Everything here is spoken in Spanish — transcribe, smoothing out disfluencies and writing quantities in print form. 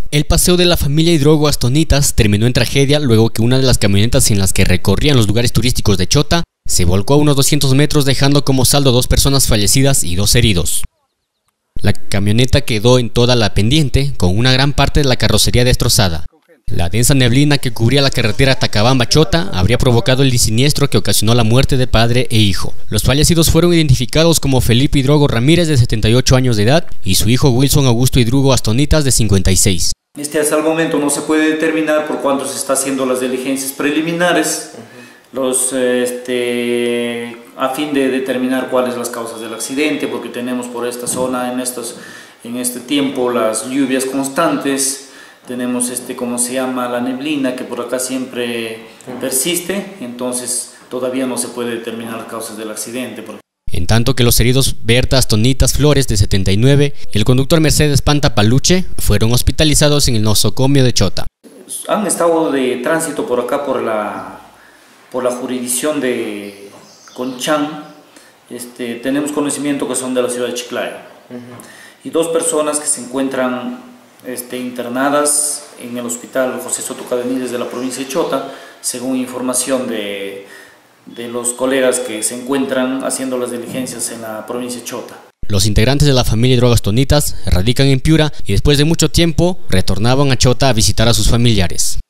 El paseo de la familia Hidrogo Astonitas terminó en tragedia luego que una de las camionetas en las que recorrían los lugares turísticos de Chota se volcó a unos 200 metros, dejando como saldo 2 personas fallecidas y 2 heridos. La camioneta quedó en toda la pendiente, con una gran parte de la carrocería destrozada. La densa neblina que cubría la carretera Tacabamba-Chota habría provocado el siniestro que ocasionó la muerte de padre e hijo. Los fallecidos fueron identificados como Felipe Hidrogo Ramírez, de 78 años de edad, y su hijo Wilson Augusto Hidrogo Astonitas, de 56. Hasta el momento no se puede determinar por cuánto se está haciendo las diligencias preliminares, a fin de determinar cuáles son las causas del accidente, porque tenemos por esta zona en este tiempo las lluvias constantes, tenemos la neblina que por acá siempre persiste, entonces todavía no se puede determinar las causas del accidente. En tanto que los heridos Berta Astonitas Flores, de 79, y el conductor Mercedes Panta Paluche fueron hospitalizados en el nosocomio de Chota. Han estado de tránsito por acá, por la jurisdicción de Conchán. Tenemos conocimiento que son de la ciudad de Chiclayo. Y 2 personas que se encuentran internadas en el hospital José Soto Cadenilles de la provincia de Chota, según información de los colegas que se encuentran haciendo las diligencias en la provincia de Chota. Los integrantes de la familia Hidrogo Astonitas radican en Piura y después de mucho tiempo retornaban a Chota a visitar a sus familiares.